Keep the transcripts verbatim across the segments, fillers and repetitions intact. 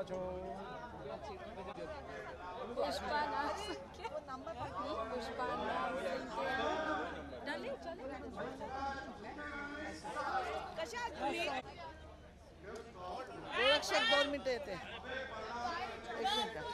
છો पुष्पा नाम पुष्पा नाम डले चले कशा तुम्ही एक दोन मिनिटं येते एक minute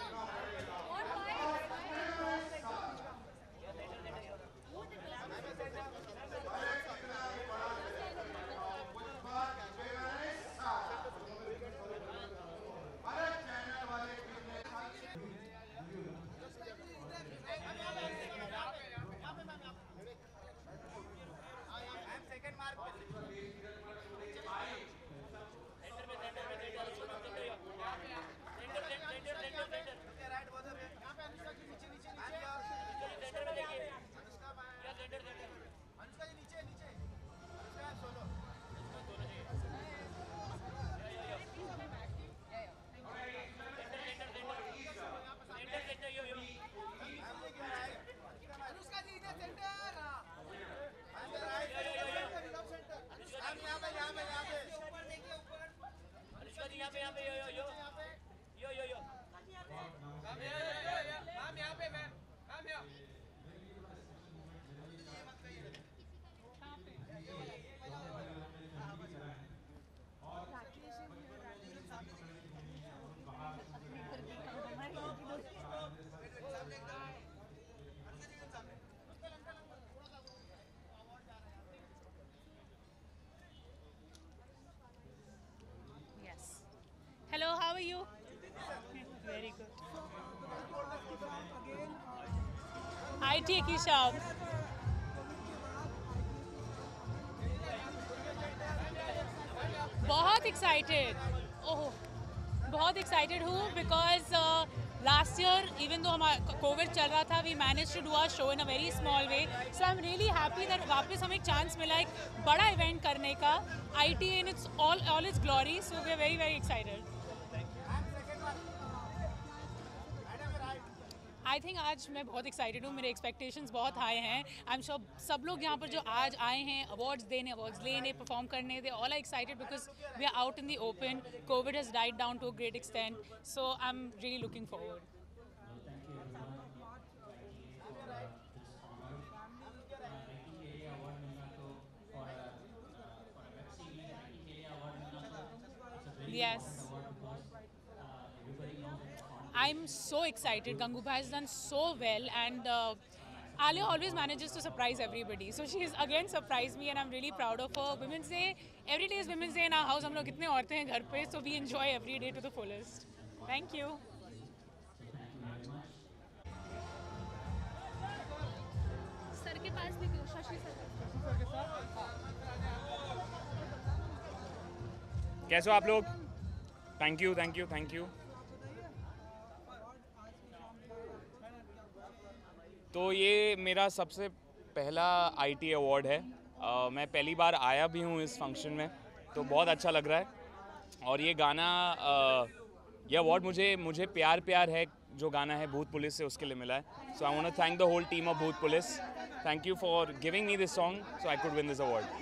Hello, how are you? Very good. I T Kisha. बहुत excited. Oh, बहुत excited हूँ because uh, last year even though हमारा COVID चल रहा था, we managed to do our show in a very small way. So I'm really happy that वापस हमें chance मिला एक बड़ा event करने का. I T in its all all its glory. So we're very very excited. I think आज मैं बहुत एक्साइटेड हूँ. मेरे एक्सपेक्टेशंस बहुत हाई हैं. आई एम श्योर सब लोग यहाँ पर जो आज आए हैं अवार्ड्स देने, अवार्ड्स लेने, परफॉर्म करने, they all are excited because we are out in the open. COVID has died down to a great extent. So I am really looking forward. Yes. I'm so excited. Gangubhai has done so well and uh, Alia always manages to surprise everybody. So she's again surprised me and I'm really proud of her. Women's Day, every day is Women's Day in our house. हम लोग कितने औरतें हैं घर पे, so we enjoy every day to the fullest. Thank you. Sir के पास भी शशि सर के साथ. कैसे हो आप लोग? Thank you thank you thank you. तो ये मेरा सबसे पहला आईटी अवार्ड है. uh, मैं पहली बार आया भी हूँ इस फंक्शन में, तो बहुत अच्छा लग रहा है. और ये गाना uh, ये अवार्ड मुझे मुझे प्यार प्यार है जो गाना है भूत पुलिस से, उसके लिए मिला है. So I want to thank the whole team of Bhoot Police. Thank you for giving me this song so I could win this award.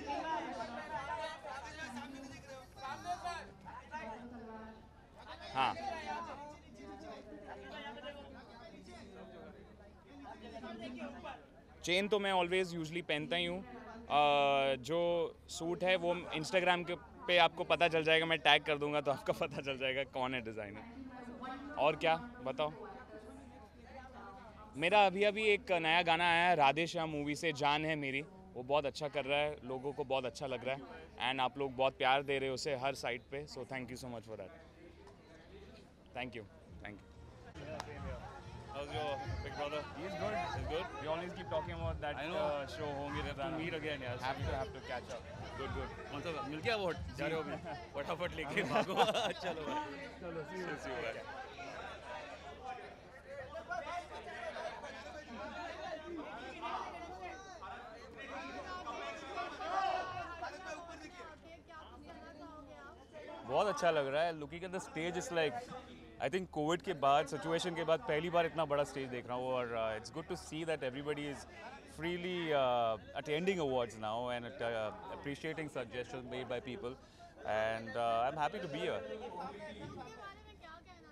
हाँ, चेन तो मैं ऑलवेज यूजली पहनता ही हूँ. uh, जो सूट है वो इंस्टाग्राम के पे आपको पता चल जाएगा. मैं टैग कर दूंगा तो आपका पता चल जाएगा कौन है डिज़ाइनर. और क्या बताओ. मेरा अभी अभी एक नया गाना आया है राधे श्याम मूवी से, जान है मेरी. वो बहुत अच्छा कर रहा है, लोगों को बहुत अच्छा लग रहा है एंड आप लोग बहुत प्यार दे रहे हो उसे हर साइड पे. So thank you so much for that. Thank you thank you. How's your big brother? He's good. He's good. We always keep talking about that I know. uh, show होंगे We have to meet again, यार. Have to have to catch up. Good, good. कौन सा मिल गया award? जा रहे हो अभी? फटाफट लेके भागो. चलो भाई. चलो see you. See you, bye. बहुत अच्छा लग रहा है. Looking at the stage is like, I think COVID के बाद, सिचुएशन के बाद पहली बार इतना बड़ा स्टेज देख रहा हूँ. और it's good to see that everybody is freely uh, attending awards now and uh, appreciating suggestions made by people, and uh, I'm happy to be here.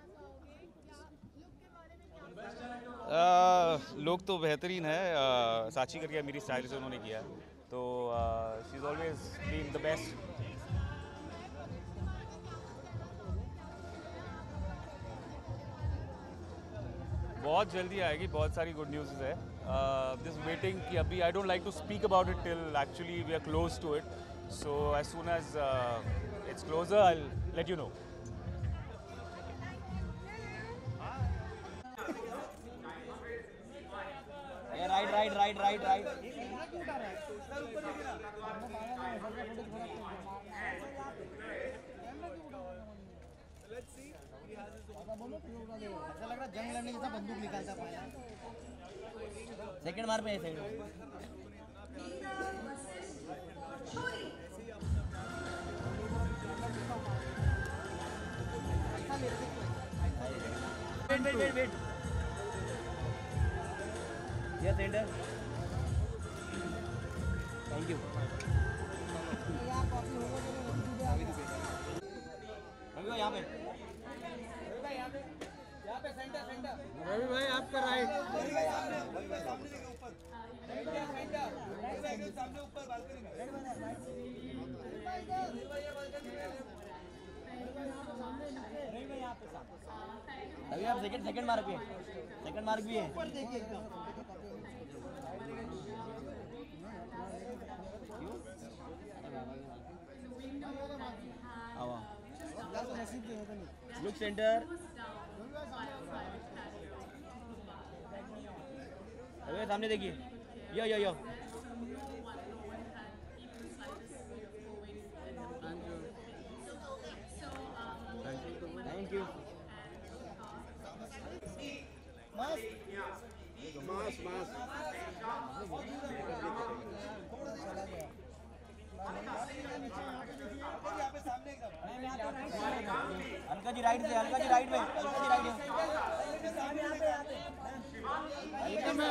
लोग तो बेहतरीन है, uh, साची करके मेरी स्टाइल से उन्होंने किया, तो she is always been the best. बहुत जल्दी आएगी, बहुत सारी गुड न्यूज़ है। दिस वेटिंग कि अभी I don't like to speak about it till actually we are close to it, so as soon as it's closer I will let you know. Right right right right right ऐसा लग रहा जंग लड़ने जैसा बंदूक निकालता पाया। सेकंड मार पे है second wait wait wait wait ये सेंटर थैंक यू यहाँ पे यहाँ पे सेंटर सेंटर रवि भाई आपका राइट सामने ऊपर बालकनी में अभी आप सेकंड सेकंड मार्क पे सेकंड मार्क भी है ऊपर देखिए लुक सेंटर अरे सामने देखिए yo yo yo thank you मास मास मास अलका जी राइट से अलका जी राइट में अलका जी राइट में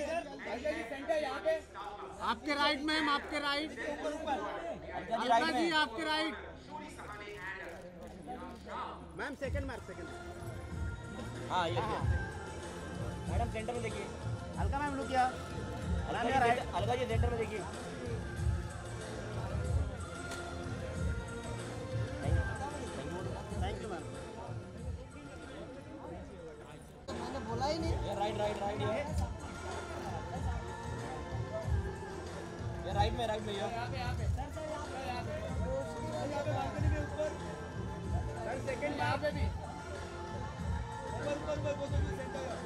आपके राइट मैम आपके राइट अलका जी आपके right ma'am second mark second हाँ ये मैडम सेंटर में देखिए अलका मैम लुक किया अलका जी सेंटर में देखिए थैंक यू मैम मैंने बोला ही नहीं ये राइट राइट राइट ये ये राइट में राइट में ये यहाँ पे यहाँ पे सर सर यहाँ पे यहाँ पे यहाँ पे बालकनी में ऊपर सर सेकंड यहाँ पे भी ऊपर ऊपर ऊपर वो जो सेंटर है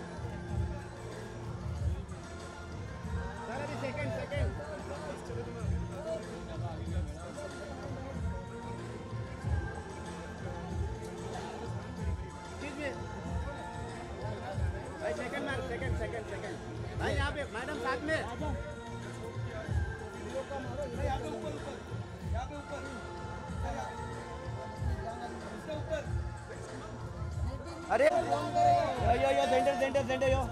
सर अभी सेकंड सेकंड भाई second mark second second second भाई यहाँ पे मैडम साथ में यहाँ पे ऊपर ऊपर यहाँ पे ऊपर अरे yo yo yo centre centre centre yo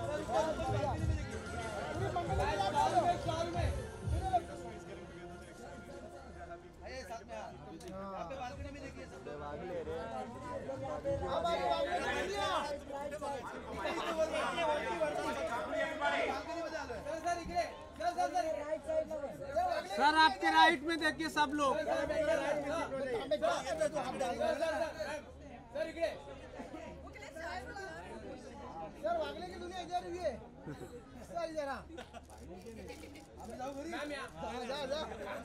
sir आपके राइट में देखिए सब लोग सर वागले की दुनिया इधर हुई है सर इधर आ जाओ घरी मैम यहां जा जा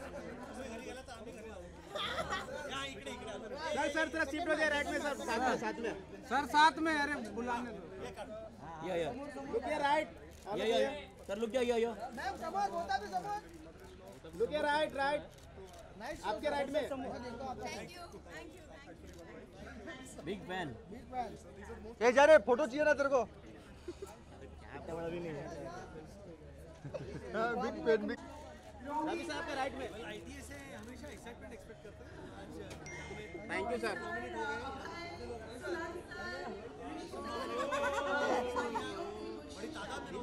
यहां इकडे इकडे सर सर तेरा सीट हो जाए राइट में सर साथ में साथ में सर साथ में अरे बुलाने दो ये ये लुक ये राइट ये ये सर लुक ये ये मैम कमर होता भी समझ लुक ये राइट राइट आपके राइट में thank you thank you big fan big fan ए जा रे फोटो चाहिए ना तेरे को क्या बड़ा भी नहीं है हां बिग फैन बिग रवि साहब के राइट में आईटीए से हमेशा एक्साइटमेंट एक्सपेक्ट करते हैं आज थैंक यू सर बड़ी तादाद में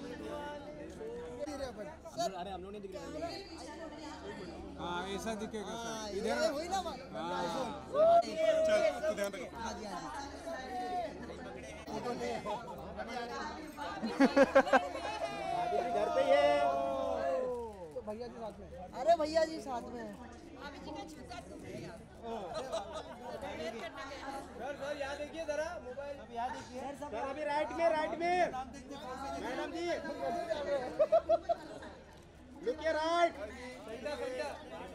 अरे हम लोग नहीं दिख रहे हाँ ऐसा दिखेगा सर इधर वही ना चल तू ध्यान रख फोटो ले भैया जी साथ में। अरे भैया जी साथ में। सर सर यहाँ देखिए जरा मोबाइल अब यहाँ देखिए सर अभी राइट में राइट में madam ji look here right centre centre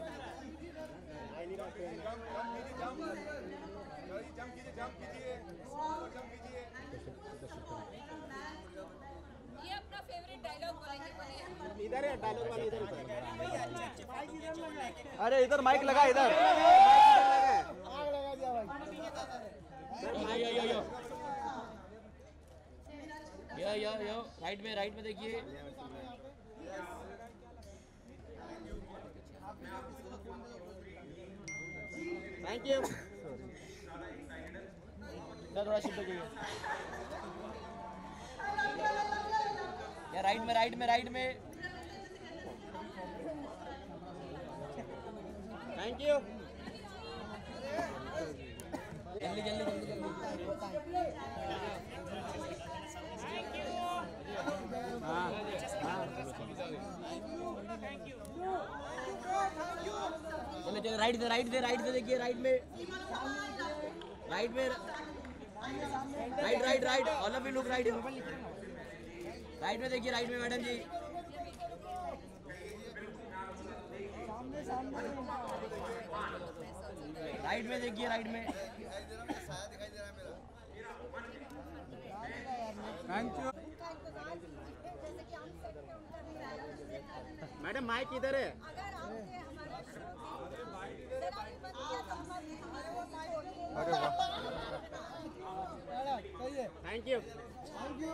jump कीजिए जंप कीजिए जंप कीजिए ये अपना फेवरेट डायलॉग बोलेंगे बोलिए इधर है डायलॉग वाले इधर अरे इधर माइक लगा इधर आग लगा दिया भाई यो यो यो यो यो यो राइट में राइट में देखिए थैंक यू थोड़ा शिफ्ट हो जाइए या राइट में राइट में राइट में थैंक यू जल्दी जल्दी जल्दी जल्दी चलो चलो राइट से राइट से राइट से देखिए राइट में राइट में right right right all of you look right right में देखिए राइट में मैडम जी राइट में देखिए राइट में थैंक यू मैडम माइक इधर है अरे वाह thank you thank you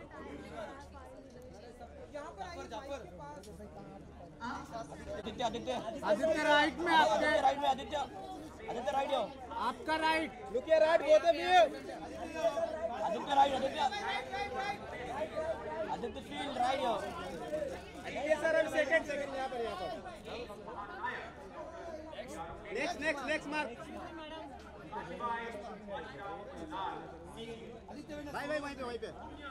Aditya Aditya Aditya right में आपके राइट में आदित्य आदित्य राइट हो आपका right look here right both of you Aditya right Aditya Aditya field right हो आदित्य सर अब सेकंड सेकंड यहाँ पर यहाँ पर नेक्स्ट नेक्स्ट नेक्स्ट मार्क भाई भाई वहीं पे वहीं पे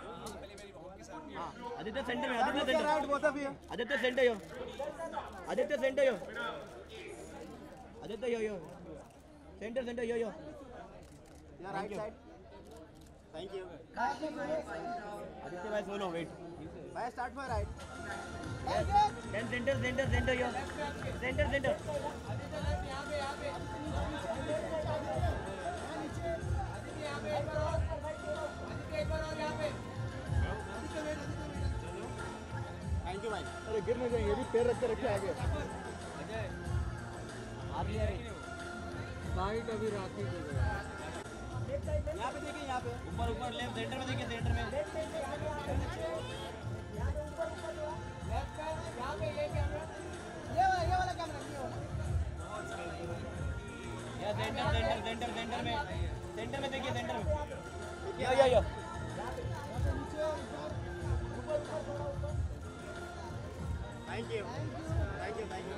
आदित्य सेंटर में Aditya centre right both of you Aditya centre yo Aditya centre yo Aditya yo yo centre centre yo yo यहाँ right side thank you Aditya भाई सोलो वेट भाई start my right then centre centre centre yo centre centre thank you भाई अरे गिर नहीं जाएंगे अभी पैर रख के रखे आगे साइड अभी राखी यहाँ पे देखिए यहाँ पे ऊपर ऊपर लेफ्ट सेंटर में देखिए सेंटर में या सेंटर सेंटर सेंटर सेंटर में सेंटर में देखिए सेंटर में yo yo yo thank you thank you thank you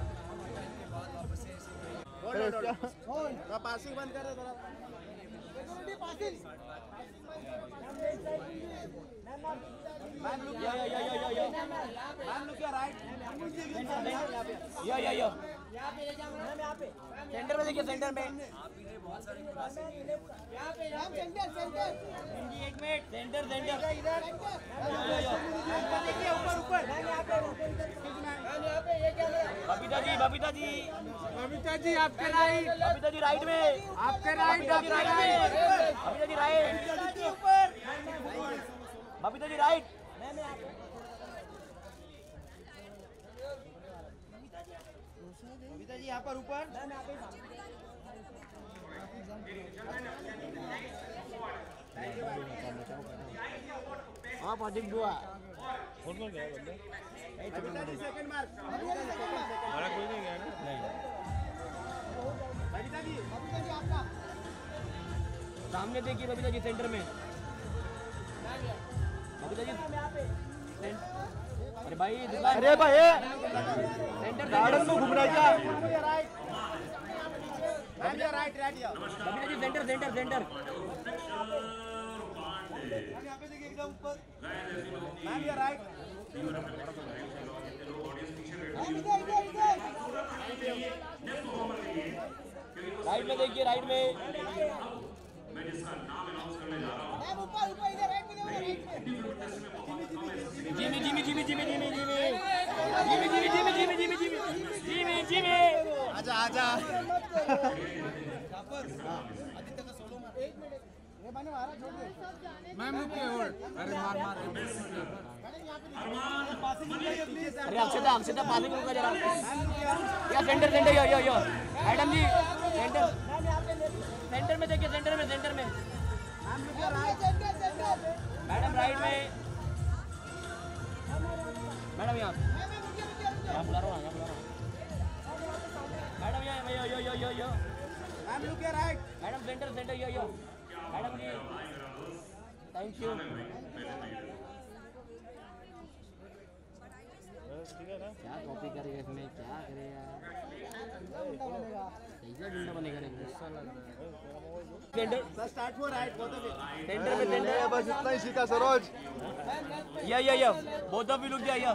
थोड़ा पासिंग बंद कर दो थोड़ा ma'am look yo yo yo yo yo ma'am look या right yo yo yo centre में देखिए सेंटर में एक मिनट सेंटर सेंटर देखिए ऊपर ऊपर बबीता जी बबीता जी बबीता जी आपके राइट बबीता जी राइट में आपके राइट बबीता जी राइट में बबीता जी राइट बबीता जी राइट बबीता जी यहाँ पर ऊपर आप अधिक दुआ बबीता जी सेकंड मार्क हमारा कोई नहीं गया ना बबीता जी बबीता जी आपका सामने देखिए बबीता जी सेंटर में बबीता जी अरे भाई अरे भाई सेंटर गार्डन में घूम रहा है क्या मैम या राइट राइट या Babita ji centre centre centre एकदम ऊपर मैम ये राइट राइट में देखिए राइट में Jimmy Jimmy Jimmy Jimmy Jimmy Jimmy Jimmy Jimmy Jimmy Jimmy Jimmy Jimmy Jimmy Jimmy आजा आजा मैम रुकिए होल्ड अरे मार मार अरे अक्षता अक्षता पासिंग रुका जरा या centre centre yo yo yo madam ji centre centre में देखिए सेंटर में सेंटर में मैडम राइट में मैडम यहाँ यहाँ बुला रहा हूँ यहाँ बुला रहा हूँ मैडम यहाँ yo yo yo yo yo ma'am look here right madam centre centre yo yo madam ji thank you क्या कॉपी करेगा इसमें क्या करेगा कैसा गुंडा बनेगा रे गुस्सा लग रहा है centre sir start for right both of centre में सेंटर बस इतना ही सीखा सरोज या या या बोथ ऑफ यू लुक या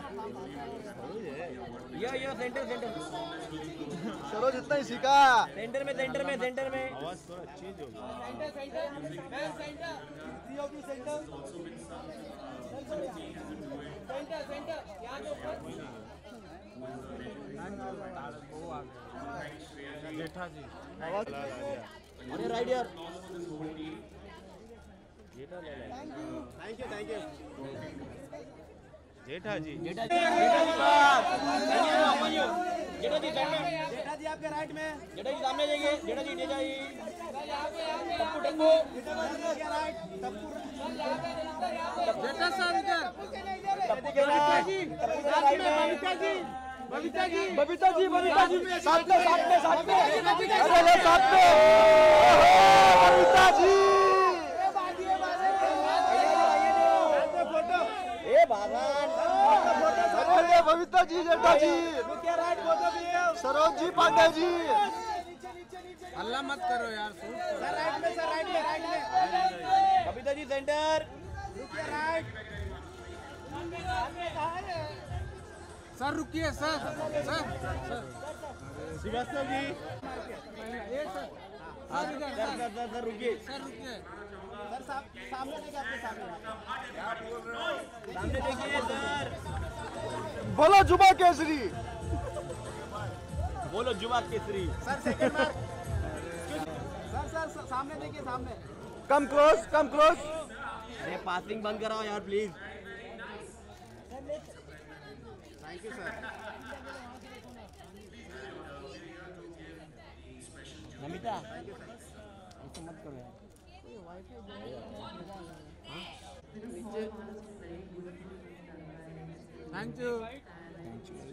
या या सेंटर सेंटर सरोज इतना ही सीखा सेंटर में सेंटर में सेंटर में आवाज थोड़ा चेंज हो गया centre centre ma'am centre COP centre centre centre यहां के ऊपर जेठा जी अरे राइट यार thank you thank you Jetha ji Jetha ji Jetha ji सामने जेठा जी आपके राइट में जेठा जी सामने जाइए जेठा जी जेठा जी टप्पू टप्पू राइट जेठा सर इधर टप्पू के राइट बबीता जी बबीता जी बबीता जी साथ में साथ में साथ में अरे ले साथ में बबीता जी फोटो ए भगवान अरे बबीता जी जेठा जी सरोज जी पांडे जी हल्ला मत करो यार सूट सर राइट में सर राइट में राइट में Babita ji centre right sir रुकिए sir sir Shrivastava ji sir sir sir sir sir रुकिए सर रुकिए सर सामने देखिए आपके सामने सामने देखिए सर बोलो जुबा केसरी बोलो जुबा केसरी sir second mark sir sir सामने देखिए सामने कम क्लोज कम क्लोज अरे पासिंग बंद कराओ यार please thank you sir Namita ऐसा मत करो यार थैंक यू